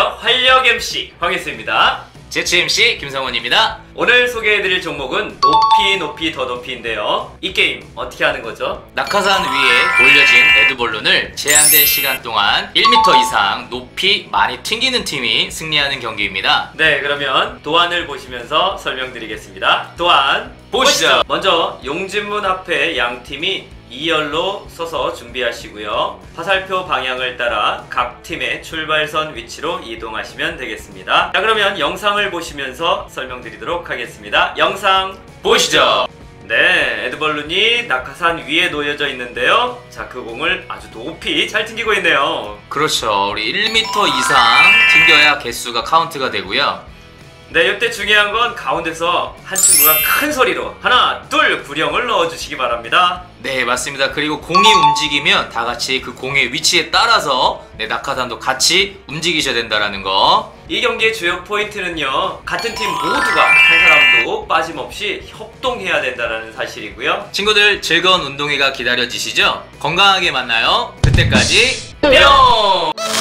안녕하세요. 활력 MC 황혜수입니다. 제치 MC 김성원입니다. 오늘 소개해드릴 종목은 높이 높이 더 높이인데요. 이 게임 어떻게 하는 거죠? 낙하산 위에 올려진 레드볼룬을 제한된 시간 동안 1m 이상 높이 많이 튕기는 팀이 승리하는 경기입니다. 네, 그러면 도안을 보시면서 설명드리겠습니다. 도안 보시죠. 먼저 용진문 앞에 양 팀이 2열로 서서 준비하시고요. 화살표 방향을 따라 각 팀의 출발선 위치로 이동하시면 되겠습니다. 자, 그러면 영상을 보시면서 설명드리도록 하겠습니다. 영상 보시죠. 네, 에드벌룬이 낙하산 위에 놓여져 있는데요. 자, 그 공을 아주 높이 잘 튕기고 있네요. 그렇죠. 우리 1m 이상 튕겨야 개수가 카운트가 되고요. 네, 이때 중요한 건 가운데서 한 친구가 큰 소리로 하나, 둘 구령을 넣어주시기 바랍니다. 네, 맞습니다. 그리고 공이 움직이면 다 같이 그 공의 위치에 따라서 낙하산도 같이 움직이셔야 된다는 거. 이 경기의 주요 포인트는요, 같은 팀 모두가 한 사람도 빠짐없이 협동해야 된다는 사실이고요. 친구들 즐거운 운동회가 기다려지시죠? 건강하게 만나요. 그때까지 뿅!